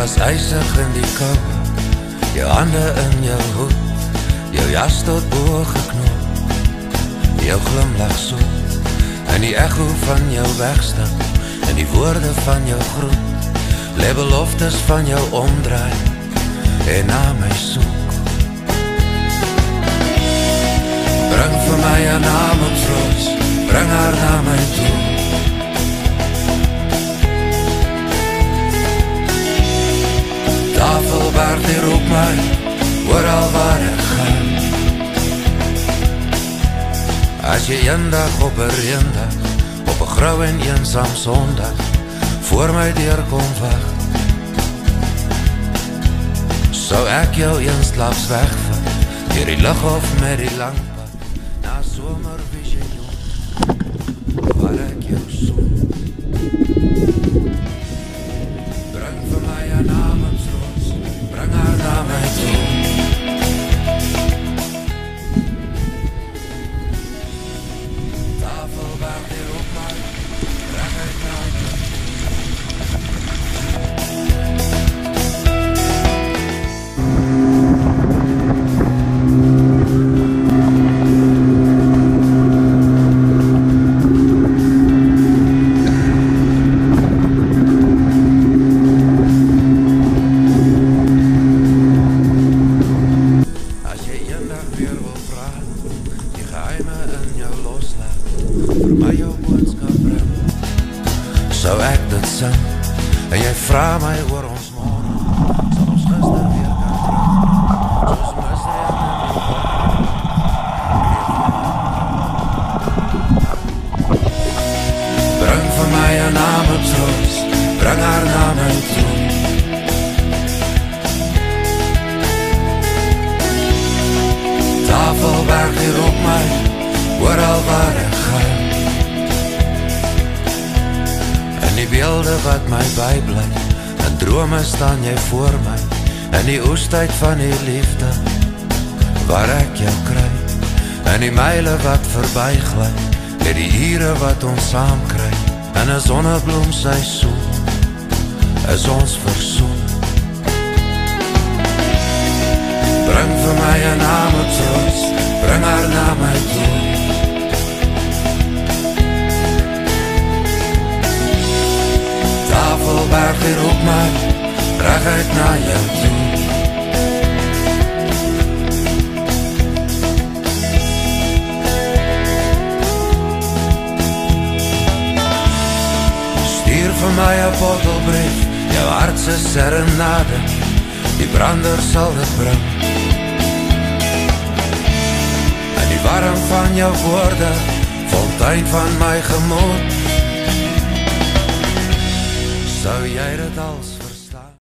was ysig in die kou, jou hande in jou hoed, jou jas tot bo geknop, jou glimlach soet, en die echo van jou wegstaan, en die woorde van jou groet, lê beloftes van jou omdraai, en na my soek. Bring vir my 'n nametroos, bring haar na my toe. Tafelberg die roep my, oral waar ek gaan. As jy eendag op 'n reendag, op 'n grou en eensaam sondag, voor my deur kom wag, sou ek jou eensklaps wegvat, deur die lughof met die lamp, na somervisioen, waar ek jou soen. Bring vir my 'n nametroos, bring haar na my toe. Tafelberg die roep my, reguit na jou. Sou ek dit sing, en jy vra my oor ons môre, sal ons gister weer kan terug, soos misdaad in die bok. Bring vir my 'n nametroos, bring haar na my toe. Tafelberg die roep my, oral waar ek gaan. Die beelde wat my bybly, in drome staan jy voor my, in die oestyd van die liefde, waar ek jou kry, in die myle wat verbygly, met die ure wat ons saam kry, in 'n sonnebloem seisoen, is ons versoen. Bring vir my 'n nametroos, bring haar na my toe. Tafelberg die roep my, reguit na jou toe. Stuur vir my 'n bottelbrief, jou hart se serenade, die brander sal dit bring. En die warm van jou woorde, fontein van my gemoed, sou jy dit als